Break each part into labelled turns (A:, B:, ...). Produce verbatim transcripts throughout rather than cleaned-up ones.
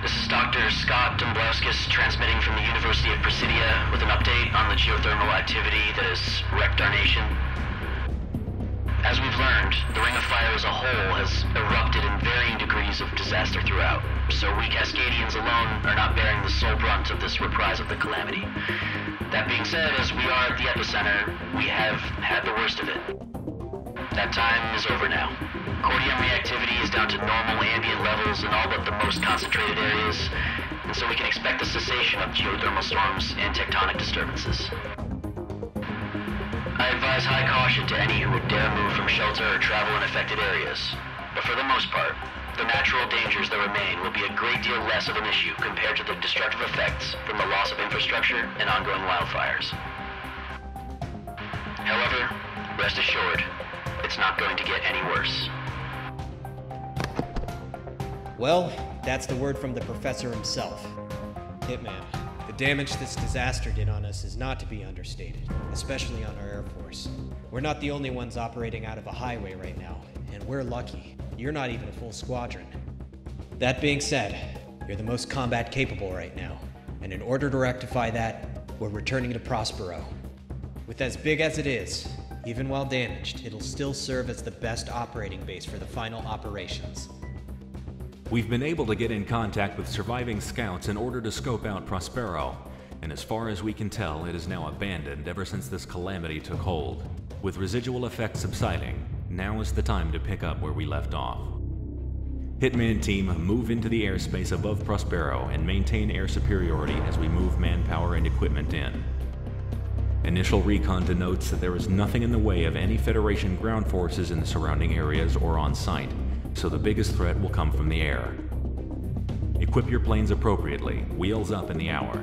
A: This is Doctor Scott Domblowskis transmitting from the University of Presidia with an update on the geothermal activity that has wrecked our nation. As we've learned, the Ring of Fire as a whole has erupted in varying degrees of disaster throughout, so we Cascadians alone are not bearing the sole brunt of this reprise of the calamity. That being said, as we are at the epicenter, we have had the worst of it. That time is over now. Cordium reactivity is down to normal ambient levels in all but the most concentrated areas, and so we can expect the cessation of geothermal storms and tectonic disturbances. I advise high caution to any who would dare move from shelter or travel in affected areas. But for the most part, the natural dangers that remain will be a great deal less of an issue compared to the destructive effects from the loss of infrastructure and ongoing wildfires. However, rest assured, it's not going to get any worse.
B: Well, that's the word from the professor himself. Hitman, the damage this disaster did on us is not to be understated, especially on our Air Force. We're not the only ones operating out of a highway right now, and we're lucky. You're not even a full squadron. That being said, you're the most combat capable right now, and in order to rectify that, we're returning to Prospero. With as big as it is, even while damaged, it'll still serve as the best operating base for the final operations.
C: We've been able to get in contact with surviving scouts in order to scope out Prospero, and as far as we can tell, it is now abandoned ever since this calamity took hold. With residual effects subsiding, now is the time to pick up where we left off. Hitman team, move into the airspace above Prospero and maintain air superiority as we move manpower and equipment in. Initial recon denotes that there is nothing in the way of any Federation ground forces in the surrounding areas or on site, so the biggest threat will come from the air. Equip your planes appropriately, wheels up in the hour.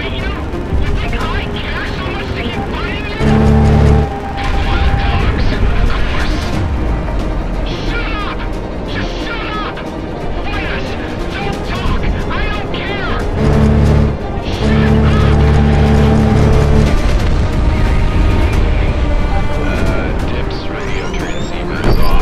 D: fighting you? You think I care so much to keep fighting you? Wild dogs, of course. Shut up! Just shut up! Fight us! Don't talk! I don't care! Shut up!
E: Uh, Dip's radio transceiver is off.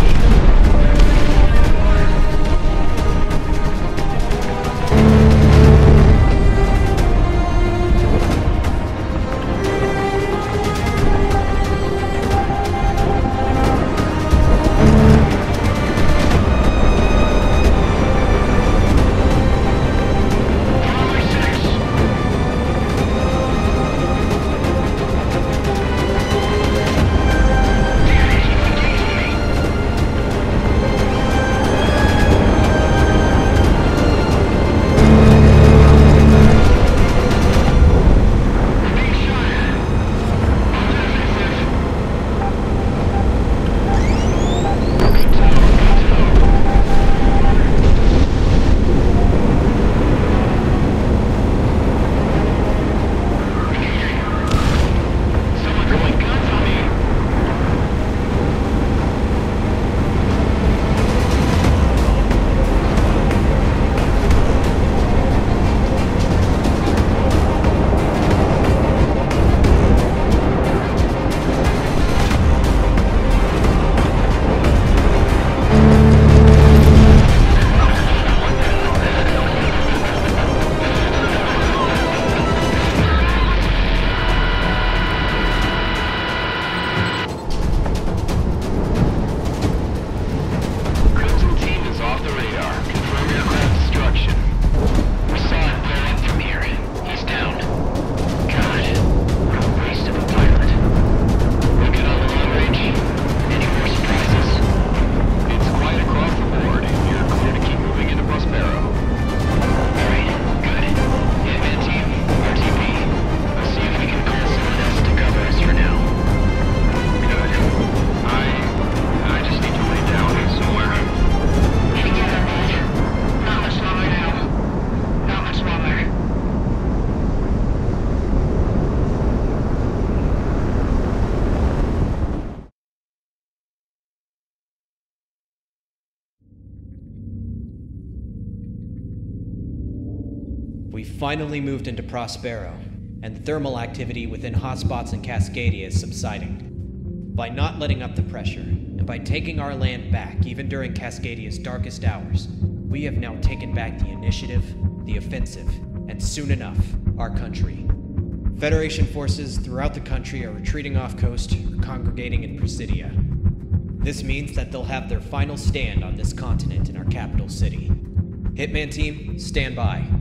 B: We finally moved into Prospero, and the thermal activity within hotspots in Cascadia is subsiding. By not letting up the pressure, and by taking our land back even during Cascadia's darkest hours, we have now taken back the initiative, the offensive, and soon enough, our country. Federation forces throughout the country are retreating off coast or congregating in Presidia. This means that they'll have their final stand on this continent in our capital city. Hitman team, stand by.